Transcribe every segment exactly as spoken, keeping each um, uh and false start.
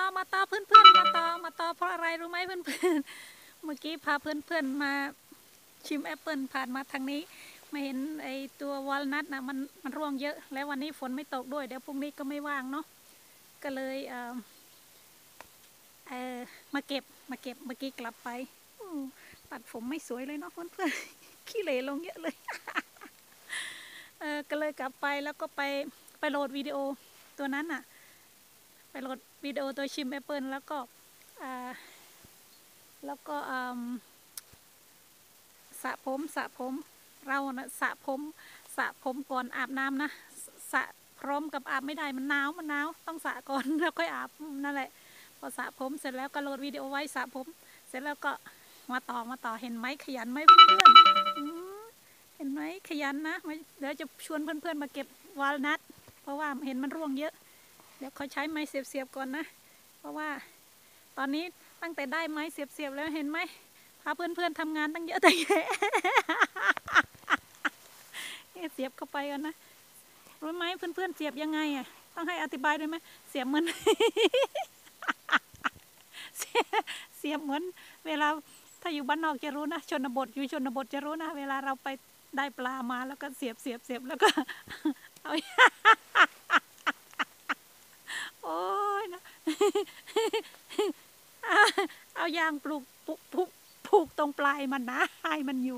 มาต่อเพื่อนๆมาต่อมาต่อเพราะอะไรรู้ไหมเพื่อนๆเมื่อกี้พาเพื่อนๆมาชิมแอปเปิลผ่านมาทางนี้มาเห็นไอตัววอลนัทนะมันมันร่วงเยอะแล้ววันนี้ฝนไม่ตกด้วยเดี๋ยวพรุ่งนี้ก็ไม่ว่างเนาะก็เลยเออเออมาเก็บมาเก็บเมื่อกี้กลับไปตัดผมไม่สวยเลยเนาะเพื่อนๆขี้เหร่ลงเยอะเลยเออก็เลยกลับไปแล้วก็ไปไปโหลดวิดีโอตัวนั้นอ่ะไปโหลดวิดีโอตัวชิมแอปเปิลแล้วก็แล้วก็สระผมสระผมเรานะสระผมสระผมก่อนอาบน้ำนะสระพร้อมกับอาบไม่ได้มันหนาวมันหนาวต้องสระก่อนแล้วค่อยอาบนั่นแหละพอสระผมเสร็จแล้วก็โหลดวิดีโอไว้สระผมเสร็จแล้วก็มาต่อมาต่อเห็นไหมขยันไหมเพื่อนเห็นไหมขยันนะเดี๋ยวจะชวนเพื่อนๆมาเก็บวอลนัทเพราะว่าเห็นมันร่วงเยอะเดี๋ยวเขาใช้ไม้เสียบๆก่อนนะเพราะว่าตอนนี้ตั้งแต่ได้ไม้เสียบๆแล้วเห็นไหมพาเพื่อนๆทำงานตั้งเยอะแต่แยะเสียบเข้าไปกันนะรู้ไหมเพื่อนๆเสียบยังไงอ่ะต้องให้อธิบายด้วยไหมเสียบเหมือนเสียบเหมือนเวลาถ้าอยู่บ้านนอกจะรู้นะชนบทอยู่ชนบทจะรู้นะเวลาเราไปได้ปลามาแล้วก็เสียบเสียบเสียบแล้วก็เอาโอ้ยนะเอายางปลูกปุกปุกผูกตรงปลายมันนะให้มันอยู่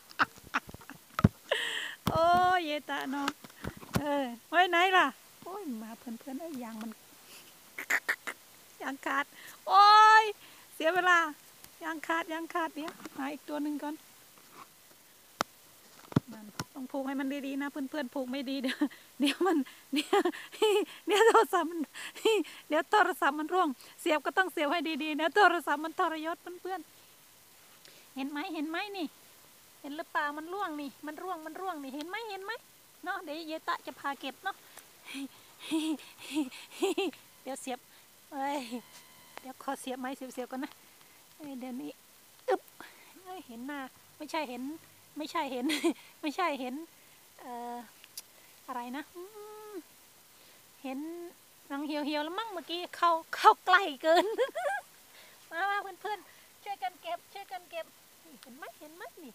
โอ้ยเยตาเนาะเออไว้ไหนล่ะโอ้ยมาเพื่อนๆไอ้ยางมันยางขาดโอ้ยเสียเวลายางขาดยางขาดเดี๋ยวหาอีกตัวหนึ่งก่อนมันต้องผูกให้มันดีๆนะเพื่อนๆผูกไม่ดีเดี๋ยวเดี๋ยวมันเดี๋ยวเดี๋ยวโทรศัพท์มันเดี๋ยวโทรศัพท์มันร่วงเสียบก็ต้องเสียบให้ดีๆเดี๋ยวโทรศัพท์มันทรยศเพื่อนๆเห็นไหมเห็นไหมนี่เห็นหรือเปล่ามันร่วงนี่มันร่วงมันร่วงนี่เห็นไหมเห็นไหมเนาะเดี๋ยวเยตะจะพาเก็บเนาะเดี๋ยวเสียบเอ้ยเดี๋ยวขอเสียบไม้เสียบๆก่อนนะเดี๋ยวนี้อึ๊บเห็นหน้าไม่ใช่เห็นไม่ใช่เห็นไม่ใช่เห็นเอ่ออะไรนะเห็นรังเหี่ยวๆแล้วมั่งเมื่อกี้เข้าเข้าใกล้เกินมามาเพื่อนๆช่วยกันเก็บช่วยกันเก็บเห็นไหมเห็นไหมนี่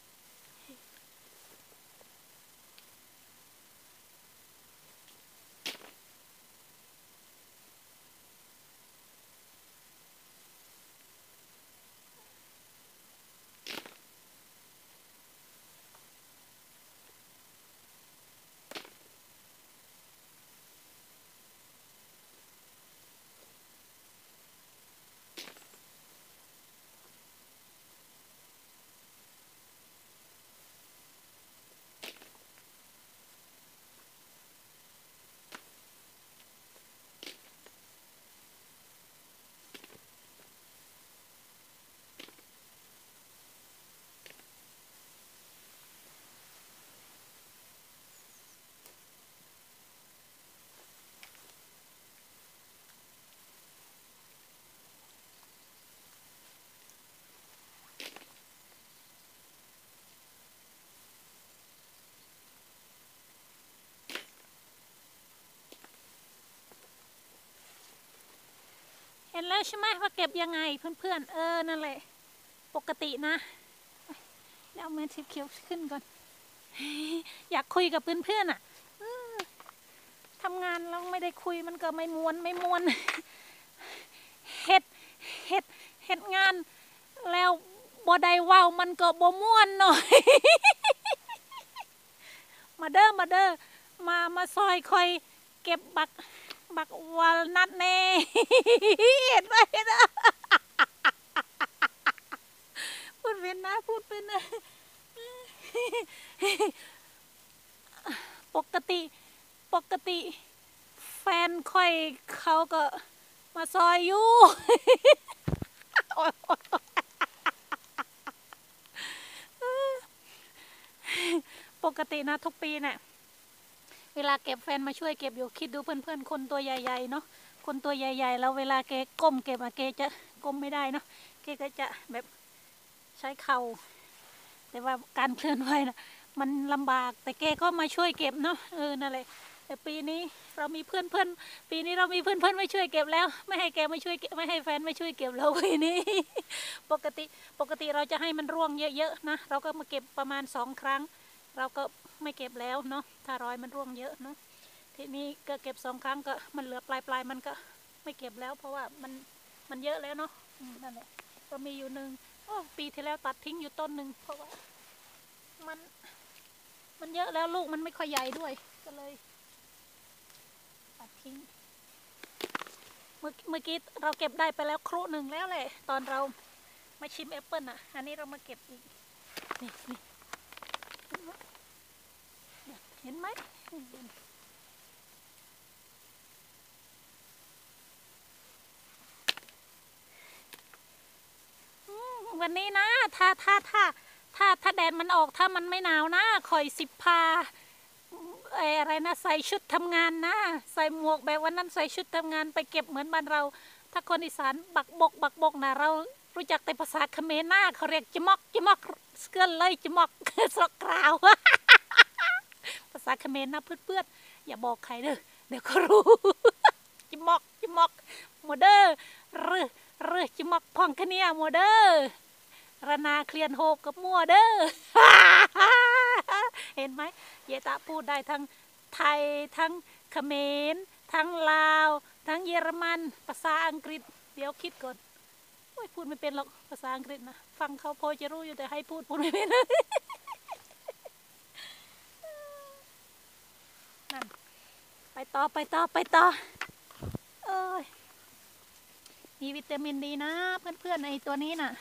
เห็นแล้วใช่ไหมว่าเก็บยังไงเพื่อนๆเออนั่นแหละปกตินะแล้วเอาเม็ดสีเขียวขึ้นก่อนอยากคุยกับเพื่อนๆอ่ะทำงานแล้วไม่ได้คุยมันก็ไม่มวนไม่มวนเฮ็ดเฮ็ดเฮ็ดงานแล้วบ่ได้ว้าวมันก็บ่ม่วนหน่อยมาเด้อมาเด้อมามาซอยคอยเก็บบักบักวอลนัทเน่เห็นไหมนะพูดเป็นนะพูดเป็นนะปกติปกติแฟนค่อยเขาก็มาซอยอยู่ปกตินะทุกปีเนี่ยเวลาเก็บแฟนมาช่วยเก็บอยู่คิดดูเพื่อนๆคนตัวใหญ่ๆเนาะคนตัวใหญ่ๆแล้วเวลาแกก้มเก็บอะแกจะก้มไม่ได้เนาะแกก็จะแบบใช้เข่าแต่ว่าการเคลื่อนไหวนะมันลำบากแต่แกก็มาช่วยเก็บเนาะเออนั่นแหละแต่ปีนี้เรามีเพื่อนเพื่อนปีนี้เรามีเพื่อนเพื่อนไม่ช่วยเก็บแล้วไม่ให้แกไม่ช่วยไม่ให้แฟนไม่ช่วยเก็บแล้วปีนี้ ปกติปกติเราจะให้มันร่วงเยอะๆนะเราก็มาเก็บประมาณสองครั้งเราก็ไม่เก็บแล้วเนาะถ้ารอยมันร่วงเยอะเนาะทีนี้ก็เก็บสองครั้งก็มันเหลือปลายปลายมันก็ไม่เก็บแล้วเพราะว่ามันมันเยอะแล้วเนาะนั่นแหละก็มีอยู่หนึ่งโอ้ปีที่แล้วตัดทิ้งอยู่ต้นหนึ่งเพราะว่ามันมันเยอะแล้วลูกมันไม่ค่อยใหญ่ด้วยก็เลยตัดทิ้งเมื่อเมื่อกี้เราเก็บได้ไปแล้วครุหนึ่งแล้วแหละตอนเรามาชิมแอปเปิลอ่ะอันนี้เรามาเก็บอีกนี่นี่เห็นไหมวันนี้นะถ้าถ้าถ้าถ้าถ้าแดดมันออกถ้ามันไม่หนาวนะคอยสิบพาไอ้อะไรนะใส่ชุดทำงานนะใส่หมวกแบบวันนั้นใส่ชุดทำงานไปเก็บเหมือนบ้านเราถ้าคนอีสานบักบกบักบกนะเรารู้จักแต่ภาษาเขมรนะเขาเรียกจิมอกจิมอกสเกิลเลยจิมอกสกราวภาษาเขมรนะเพื่อนๆอย่าบอกใครเด้อเดี๋ยวเขารู้จิมอกจิมอกโมเดอร์หรือหรือจิมอกพองคะเนียโมเดอร์ระนาเคลียนโฮบกับมัวเด้อเห็นไหมเยตาพูดได้ทั้งไทยทั้งเขมรทั้งลาวทั้งเยอรมันภาษาอังกฤษเดี๋ยวคิดก่อนโอ้ยพูดไม่เป็นหรอกภาษาอังกฤษนะฟังเขาพอจะรู้อยู่แต่ให้พูดพูดไม่เป็นเลยนั่นไปต่อไปต่อไปต่อเอ้ยมีวิตามินดีนะเพื่อนๆในตัวนี้น่ะ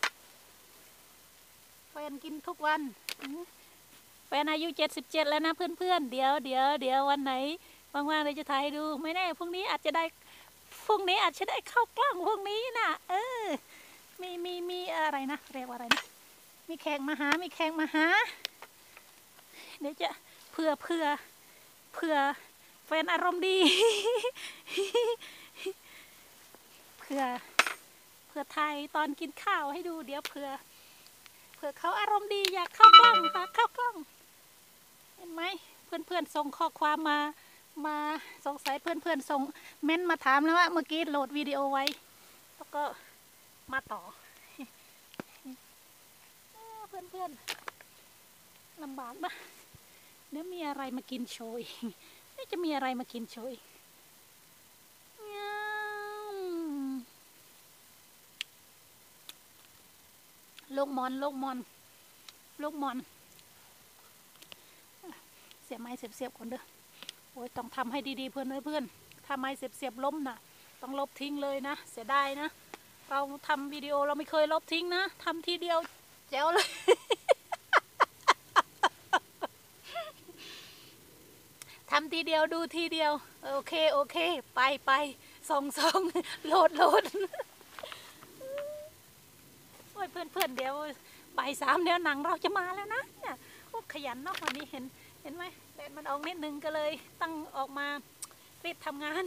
แฟนกินทุกวันแฟนอายุเจ็ดสิบเจ็ดแล้วนะเพื่อนๆเดี๋ยวเดี๋ยวเดี๋ยววันไหนว่างๆเราจะถ่ายดูไม่แน่พรุ่งนี้อาจจะได้พรุ่งนี้อาจจะได้เข้ากล้องพรุ่งนี้นะเออมีมีมีอะไรนะเรียกว่าอะไรนะมีแขกมาหามีแขกมาหาเดี๋ยวจะเพื่อเพื่อเพื่อแฟนอารมณ์ดีเพื่อเพื่อไทยตอนกินข้าวให้ดูเดี๋ยวเพื่อเพื่อเขาอารมณ์ดีอยากเข้ากล้องค่ะเข้ากล้องเห็นไหมเพื่อนเพื่อนส่งข้อความมามาสงสัยเพื่อนเพื่อนส่งเม้นมาถามแล้วว่าเมื่อกี้โหลดวิดีโอไว้แล้วก็มาต่อเพื่อนเพื่อนลำบากนะเดี๋ยวมีอะไรมากินโชยนี่จะมีอะไรมากินโชยลูกมอนลูกมอนลูกมอนเสียบไม้เสียบเสียบก่อนเด้อโอ้ยต้องทำให้ดีๆเพื่อนเลยเพื่อนถ้าไม้เสียบเสียบล้มน่ะต้องลบทิ้งเลยนะเสียดายนะเราทำวิดีโอเราไม่เคยลบทิ้งนะทำทีเดียวแจ๋วเลยทำทีเดียวดูทีเดียวโอเคโอเคไปไปส่งส่งโหลดโหลดโอ้ยเพื่อนเพื่อนเดี๋ยวบ่ายสามเดี๋ยวหนังเราจะมาแล้วนะเนี่ยโอ้ขยันเนาะวันนี้เห็นเห็นไหมแดดมันออกนิดนึงก็เลยตั้งออกมารีบทำงาน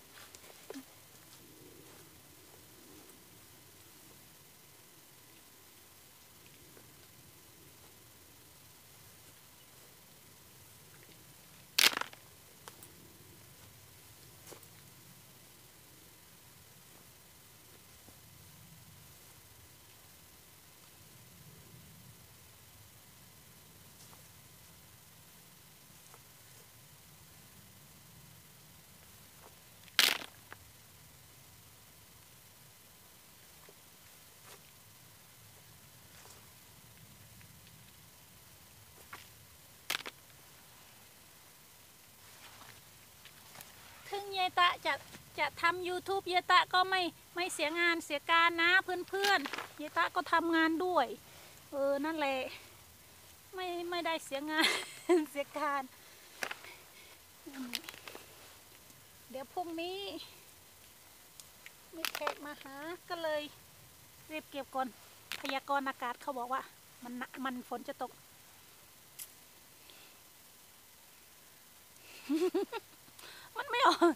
ถึงเยตะจะจะทำ ยูทูบ เยตะก็ไม่ไม่เสียงานเสียการนะเพื่อนๆเยตะก็ทำงานด้วยเออนั่นแหละไม่ไม่ได้เสียงานเสียการเดี๋ยวพรุ่งนี้มีแขกมาหาก็เลยรีบเก็บก่อนพยากรณ์อากาศเขาบอกว่ามันมันฝนจะตกมันไม่ออก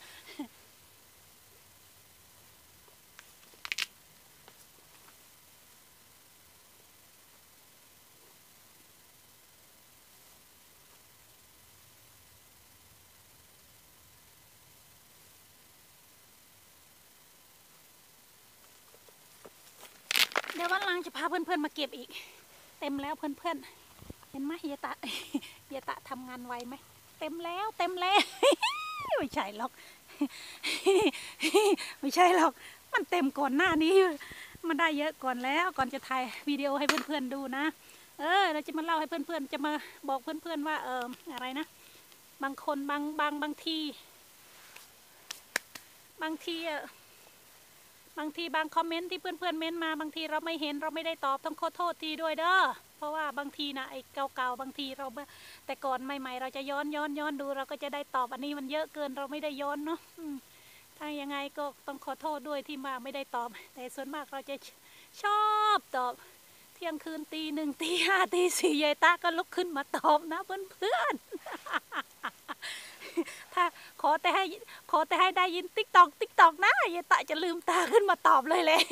เดี๋ยววันหลังจะพาเพื่อนๆมาเก็บอีกเต็มแล้วเพื่อนๆเห็นไหมเยตะเยตะทำงานไวไหมเต็มแล้วเต็มแล้วไม่ใช่หรอกไม่ใช่หรอกมันเต็มก่อนหน้านี้มันได้เยอะก่อนแล้วก่อนจะถ่ายวิดีโอให้เพื่อนๆดูนะเออเราจะมาเล่าให้เพื่อนๆจะมาบอกเพื่อนๆว่าเอออะไรนะบางคนบางบางบางทีบางทีอะบางทีบางคอมเมนต์ที่เพื่อนๆเม้นมาบางทีเราไม่เห็นเราไม่ได้ตอบต้องขอโทษทีด้วยเด้อเพราะว่าบางทีนะไอ้เก่าๆบางทีเราแต่ก่อนใหม่ๆเราจะย้อนย้อนย้อนดูเราก็จะได้ตอบอันนี้มันเยอะเกินเราไม่ได้ย้อนเนาะถ้ายังไงก็ต้องขอโทษด้วยที่มาไม่ได้ตอบแต่ส่วนมากเราจะชอบตอบเที่ยงคืนตีหนึ่งตีห้าตีสี่ยายตาก็ลุกขึ้นมาตอบนะเพื่อนๆถ้าขอแต่ให้ขอแต่ให้ได้ยินติ๊กตอกติ๊กตอกนะยายตาจะลืมตาขึ้นมาตอบเลยเลย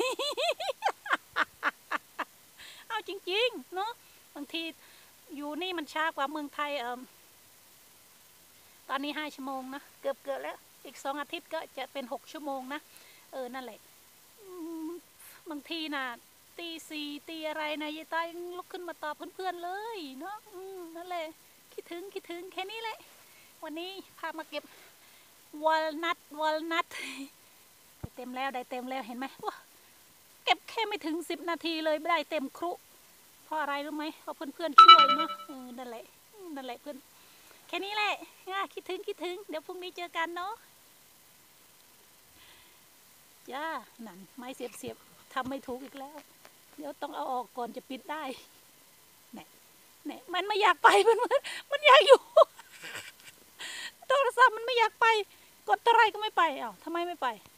เอาจริงๆเนาะบางทีอยู่นี่มันช้ากว่าเมืองไทยเออตอนนี้ห้าชั่วโมงนะเกือบเกือบแล้วอีกสองอาทิตย์ก็จะเป็นหกชั่วโมงนะเออนั่นแหละบางทีน่ะตีสี่ตีอะไรนะยายตายังลุกขึ้นมาตอบเพื่อนๆเลยเนาะนั่นแหละคิดถึงคิดถึงแค่นี้แหละวันนี้พามาเก็บวอลนัทวอลนัทได้เต็มแล้วได้เต็มแล้วเห็นไหมว้าเก็บแค่ไม่ถึงสิบนาทีเลยไม่ได้เต็มครุเพราะอะไรรู้ไหมเพราะเพื่อนๆช่วยเนาะเออนั่นแหละนั่นแหละเพื่อนแค่นี้แหละคิดถึงคิดถึงเดี๋ยวพรุ่งนี้เจอกันเนาะจ้านั่นไม้เสียบเสียบทำไม่ถูกอีกแล้วเดี๋ยวต้องเอาออกก่อนจะปิดได้เนี่ยเนี่ยมันไม่อยากไปมันมันอยากอยู่โทรศัพท์มันไม่อยากไปกดอะไรก็ไม่ไปอ้าวทำไมไม่ไป